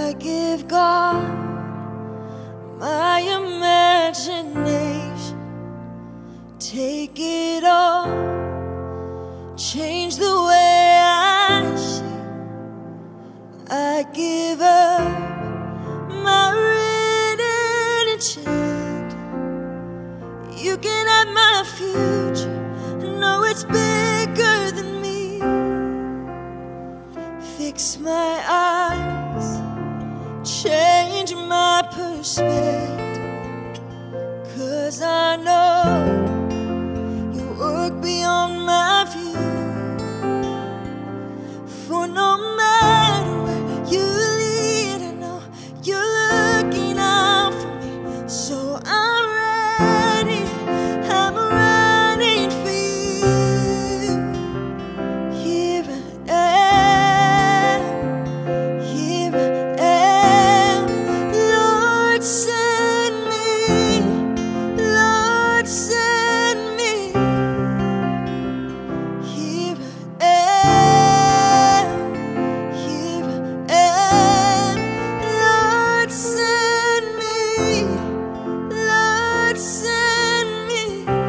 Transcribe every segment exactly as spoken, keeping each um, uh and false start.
I give God my imagination. Take it all, change the way I see. I give up my written enchant. You can have my future, no, it's bigger than me. Fix my eyes, change my perspective, 'cause I know you work beyond my view. For no matter where you lead, I know you're looking out for me. So I'm ready, I'm running for you. Here I am, here I am. Lord, send me, Lord, send me. Here I am, here I am. Lord, send me, Lord, send me.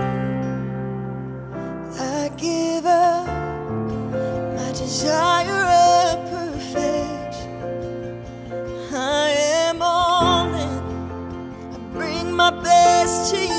I give up my desire of perfection. I am all in, I bring my best to you.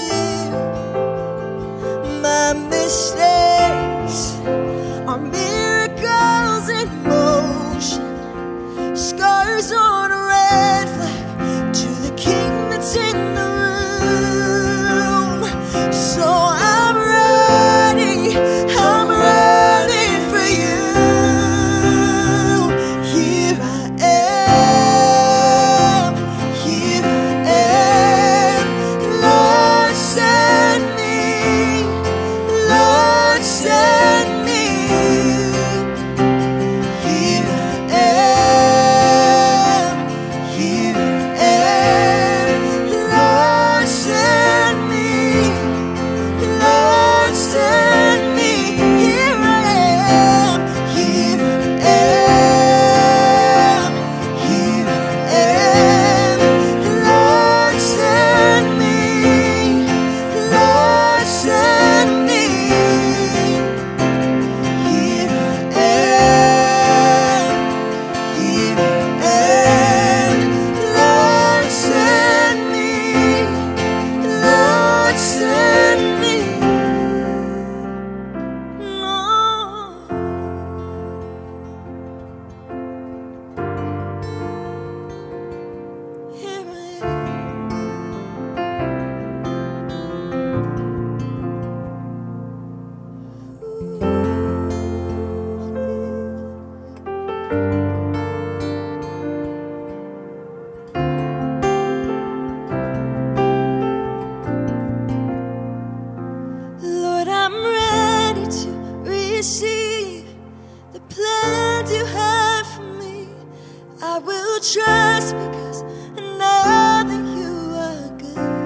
My mistakes are miracles in motion, scars on a red flag to the King that's in the room. So I'm ready, I'm ready for you. Here I am, here I am. Lord, send me, Lord, send me. Here I am, here I am. Lord, send me, Lord, send me. Here I am, here I am, here I am. Lord, send me, Lord, send me. Here I am, here I am. Lord, send me, Lord, send me. Here I Lord, I'm ready to receive the plans you have for me. I will trust because I know that you are good.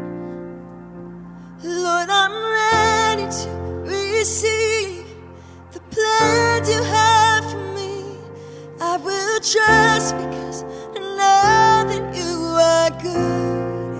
Lord, I'm ready to receive the plans you have for me. I will trust because I know that you are good.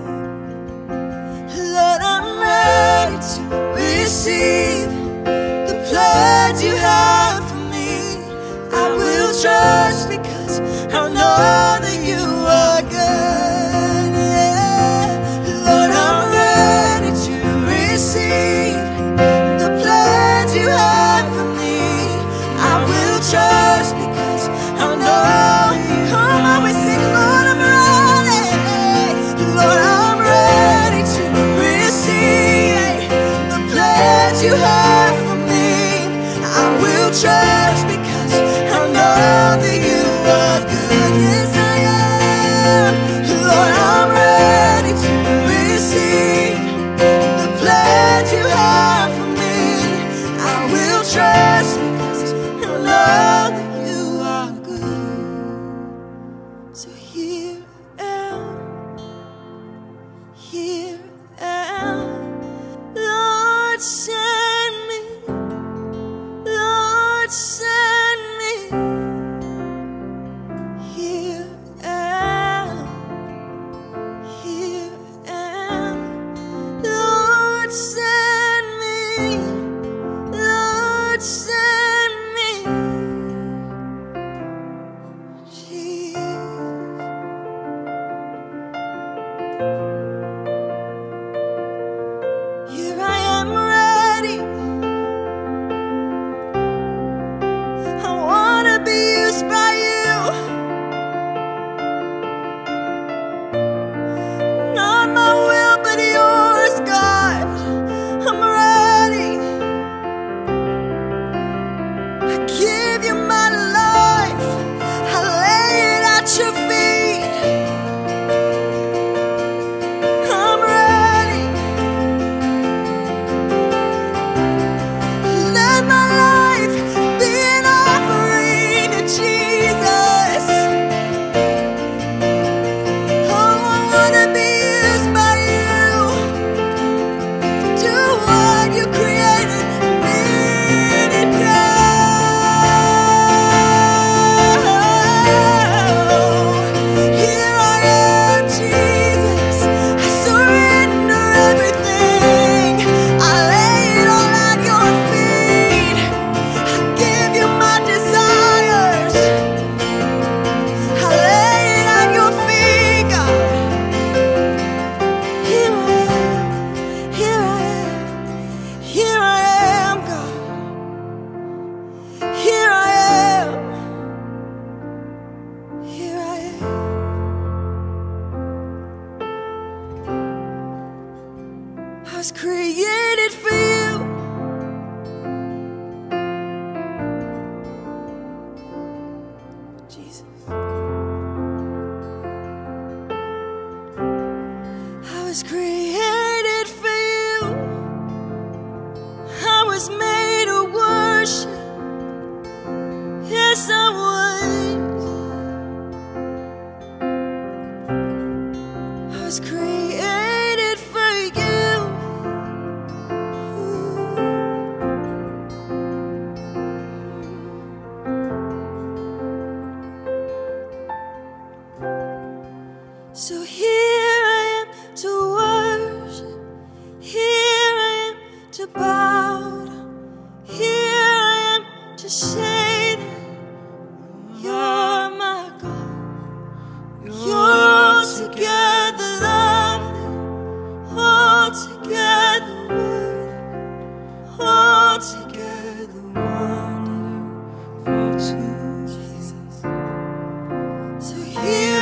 Lord, I'm ready to receive the plans you have for me. I will trust because I know that you are good. Yeah. Lord, I'm ready to receive the plans you have for me. I will trust because I know. Come on, we sing, Lord, I'm ready. Lord, I'm ready to receive the plans you have for me. I will trust because I know that you are good. Yes, I am. Lord, I'm ready to receive the plans you have for me. I will trust because I know that you are good. So here I am, here I am. Lord, send me, Lord, send me. Here I Here I am ready. I wanna be used by you. Not my will, but yours, God. I'm ready. I give you my life. I lay it at your feet. I'm ready. Let my life be an offering to Jesus. Oh, I wanna be used by you. Do what you created me to do. Here I am, Jesus. I surrender everything. I lay it all at your feet. I give you my desires. I lay it at your feet, God. Here I am, here I am, here I am, God. Here I am, here I am. I was created for you. Jesus. I was created for you. I was made to worship. Yes, I was. I was created for you. So here I am to worship. Here I am to bow down. Here I am to say that you're my God. You're altogether lovely, altogether worthy, altogether wonderful to Jesus. So here